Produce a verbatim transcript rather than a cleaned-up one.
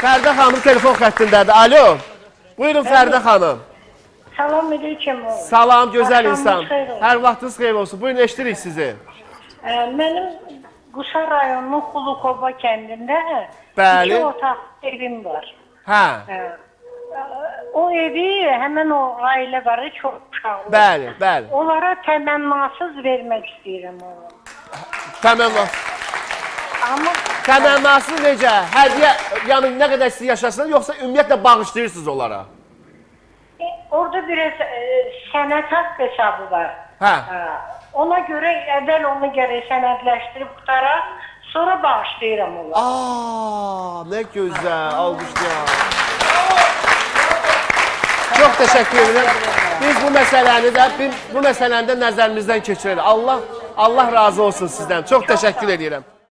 Fərdə xanım telefon xəttindədir. Alo. Buyurun Fərdə xanım. Salam aleyküm. Salam, gözəl insan. Hər vaxtınız xeyir olsun. Buyurun, eşitirik sizi. Mənim Quşa rayonunun Xulukoba kəndində Bəli. iki otaq evim var. Hə. O evi həmən o ailə var, çox uşaqlı. Bəli, bəli. Onlara təmənnasız vermək istəyirəm onu. Təmənnasız. Amma Təmənnasız necə? Hədiyyə, yəni nə qədər siz yaşasınız, yoxsa ümumiyyətlə bağışlayırsınız onlara? e, orada biraz e, sənət haqq hesabı var. Hə. Ona görə əvvəl onu gərək sənədləşdirib qutaraq, sonra bağışlayıram onları. Aa, nə gözəl, alqışlayaq. Çox təşəkkür edirəm. Biz bu məsələni də, bu məsələni də nəzərimizdən keçirelim. Allah, Allah razı olsun sizdən. Çox təşəkkür edirəm.